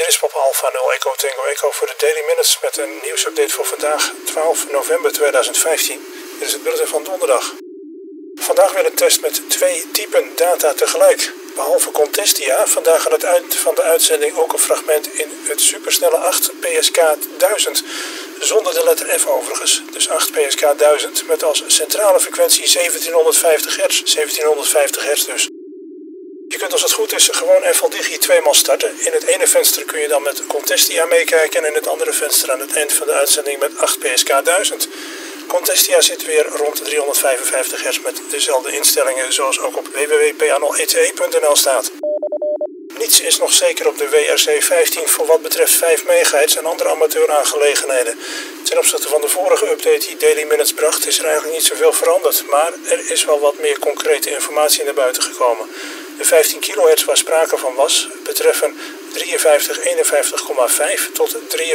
Ijspop Alpha 0 Echo Tango Echo voor de Daily Minutes met een nieuwsupdate voor vandaag 12 november 2015. Dit is het bulletin van donderdag. Vandaag weer een test met 2 typen data tegelijk. Behalve Contestia, vandaag aan het eind van de uitzending ook een fragment in het supersnelle 8 PSK 1000. Zonder de letter F overigens, dus 8 PSK 1000 met als centrale frequentie 1750 Hz. 1750 Hz dus. Je kunt als het goed is gewoon FLDigi 2 maal starten. In het ene venster kun je dan met Contestia meekijken en in het andere venster aan het eind van de uitzending met 8 PSK 1000. Contestia zit weer rond de 355 Hz met dezelfde instellingen zoals ook op www.pa0ete.nl staat. Niets is nog zeker op de WRC15 voor wat betreft 5 MHz en andere amateuraangelegenheden. Ten opzichte van de vorige update die Daily Minutes bracht is er eigenlijk niet zoveel veranderd, maar er is wel wat meer concrete informatie naar buiten gekomen. De 15 kHz waar sprake van was betreffen 5351,5 tot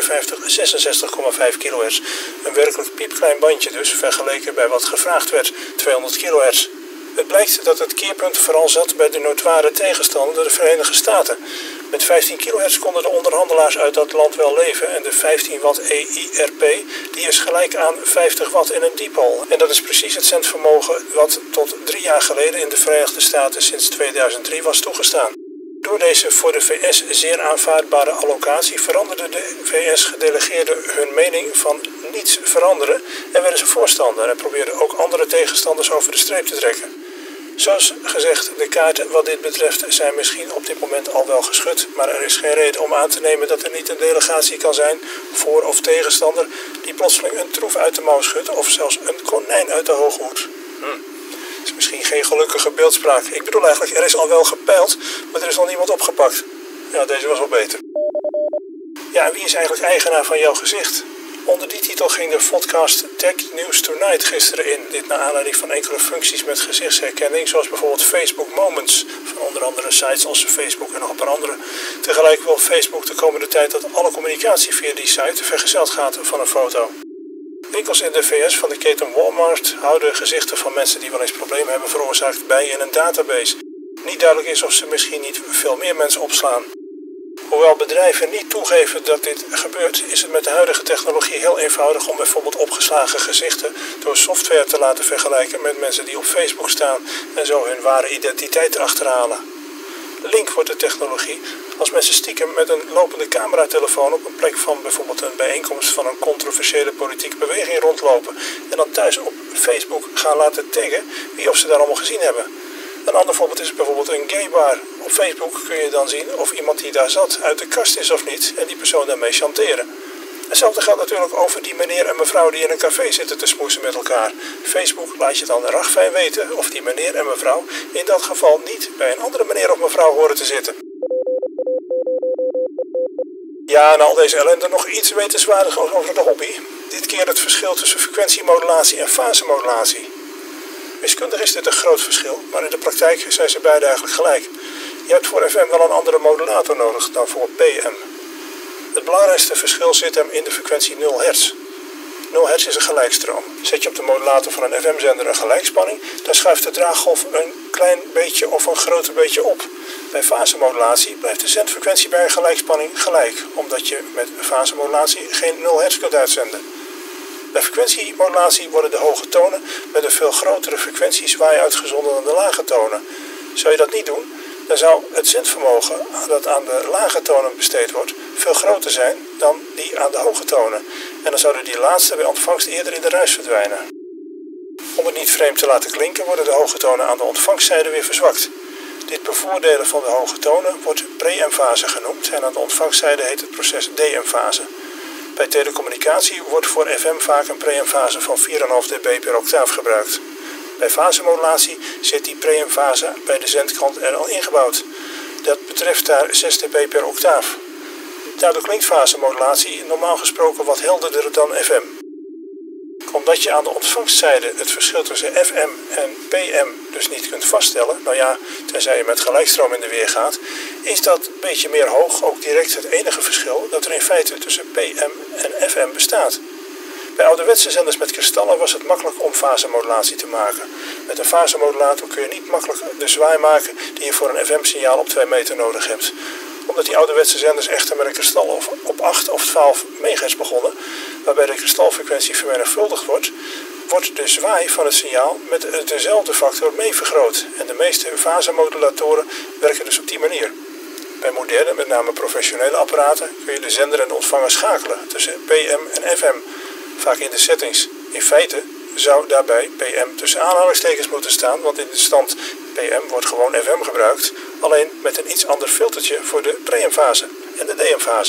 5366,5 kHz. Een werkelijk piepklein bandje dus, vergeleken bij wat gevraagd werd, 200 kHz. Het blijkt dat het keerpunt vooral zat bij de notoire tegenstander, de Verenigde Staten. Met 15 kHz konden de onderhandelaars uit dat land wel leven en de 15 watt EIRP die is gelijk aan 50 watt in een dipole. En dat is precies het zendvermogen wat tot 3 jaar geleden in de Verenigde Staten sinds 2003 was toegestaan. Door deze voor de VS zeer aanvaardbare allocatie veranderden de VS-gedelegeerden hun mening van niets veranderen en werden ze voorstander en probeerden ook andere tegenstanders over de streep te trekken. Zoals gezegd, de kaarten wat dit betreft zijn misschien op dit moment al wel geschud, maar er is geen reden om aan te nemen dat er niet een delegatie kan zijn, voor- of tegenstander, die plotseling een troef uit de mouw schudt of zelfs een konijn uit de hoge hoed. Dat is misschien geen gelukkige beeldspraak. Ik bedoel eigenlijk, er is al wel gepeild, maar er is nog niemand opgepakt. Ja, deze was wel beter. Ja, en wie is eigenlijk eigenaar van jouw gezicht? Onder die titel ging de podcast Tech News Tonight gisteren in. Dit naar aanleiding van enkele functies met gezichtsherkenning, zoals bijvoorbeeld Facebook Moments, van onder andere sites als Facebook en nog een paar andere. Tegelijk wil Facebook de komende tijd dat alle communicatie via die site vergezeld gaat van een foto. Winkels in de VS van de keten Walmart houden gezichten van mensen die wel eens problemen hebben veroorzaakt bij in een database. Niet duidelijk is of ze misschien niet veel meer mensen opslaan. Hoewel bedrijven niet toegeven dat dit gebeurt, is het met de huidige technologie heel eenvoudig om bijvoorbeeld opgeslagen gezichten door software te laten vergelijken met mensen die op Facebook staan en zo hun ware identiteit achterhalen. Link wordt de technologie als mensen stiekem met een lopende cameratelefoon op een plek van bijvoorbeeld een bijeenkomst van een controversiële politieke beweging rondlopen en dan thuis op Facebook gaan laten taggen wie of ze daar allemaal gezien hebben. Een ander voorbeeld is bijvoorbeeld een gaybar. Op Facebook kun je dan zien of iemand die daar zat uit de kast is of niet en die persoon daarmee chanteren. Hetzelfde geldt natuurlijk over die meneer en mevrouw die in een café zitten te smoesen met elkaar. Facebook laat je dan ragfijn weten of die meneer en mevrouw in dat geval niet bij een andere meneer of mevrouw horen te zitten. Ja, na al deze ellende nog iets wetenswaardigs over de hobby. Dit keer het verschil tussen frequentiemodulatie en fasemodulatie. Wiskundig is dit een groot verschil, maar in de praktijk zijn ze beide eigenlijk gelijk. Je hebt voor FM wel een andere modulator nodig dan voor PM. Het belangrijkste verschil zit hem in de frequentie 0 Hz. 0 Hz is een gelijkstroom. Zet je op de modulator van een FM-zender een gelijkspanning, dan schuift de draaggolf een klein beetje of een groter beetje op. Bij fasemodulatie blijft de zendfrequentie bij een gelijkspanning gelijk, omdat je met fasemodulatie geen 0 Hz kunt uitzenden. Bij frequentiemodulatie worden de hoge tonen met een veel grotere frequentiezwaai uitgezonden dan de lage tonen. Zou je dat niet doen, dan zou het zendvermogen dat aan de lage tonen besteed wordt veel groter zijn dan die aan de hoge tonen. En dan zouden die laatste bij ontvangst eerder in de ruis verdwijnen. Om het niet vreemd te laten klinken worden de hoge tonen aan de ontvangstzijde weer verzwakt. Dit bevoordelen van de hoge tonen wordt pre-emfase genoemd en aan de ontvangstzijde heet het proces de-emfase. Bij telecommunicatie wordt voor FM vaak een pre-emfase van 4,5 dB per octaaf gebruikt. Bij fasemodulatie zit die pre-emfase bij de zendkant er al ingebouwd. Dat betreft daar 6 dB per octaaf. Daardoor klinkt fasemodulatie normaal gesproken wat helderder dan FM. Omdat je aan de ontvangstzijde het verschil tussen FM en PM dus niet kunt vaststellen, nou ja, tenzij je met gelijkstroom in de weer gaat, is dat een beetje meer hoog ook direct het enige verschil dat er in feite tussen PM en FM bestaat. Bij ouderwetse zenders met kristallen was het makkelijk om fasemodulatie te maken. Met een fasemodulator kun je niet makkelijk de zwaai maken die je voor een FM-signaal op 2 meter nodig hebt. Omdat die ouderwetse zenders echter met een kristal op 8 of 12 MHz begonnen, waarbij de kristalfrequentie vermenigvuldigd wordt, wordt de zwaai van het signaal met dezelfde factor mee vergroot. En de meeste fasemodulatoren werken dus op die manier. Bij moderne, met name professionele apparaten, kun je de zender en de ontvanger schakelen tussen PM en FM, vaak in de settings. In feite zou daarbij PM tussen aanhalingstekens moeten staan, want in de stand PM wordt gewoon FM gebruikt, alleen met een iets ander filtertje voor de preemfase en de DM-fase.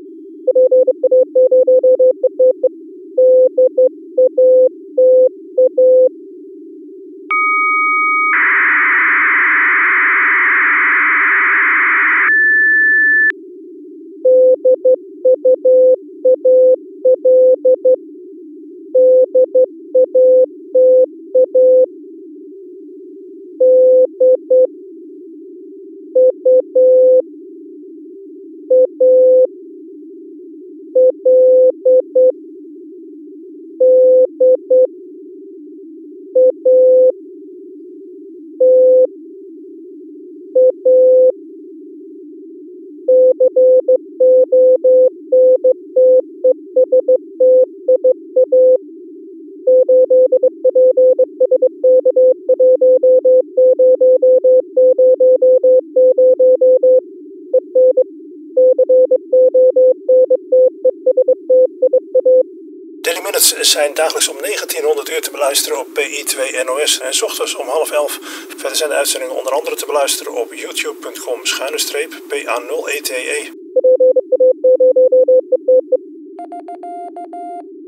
Zijn dagelijks om 1900 uur te beluisteren op PI2 NOS en 's ochtends om 10:30. Verder zijn de uitzendingen onder andere te beluisteren op youtube.com/PA0ETE.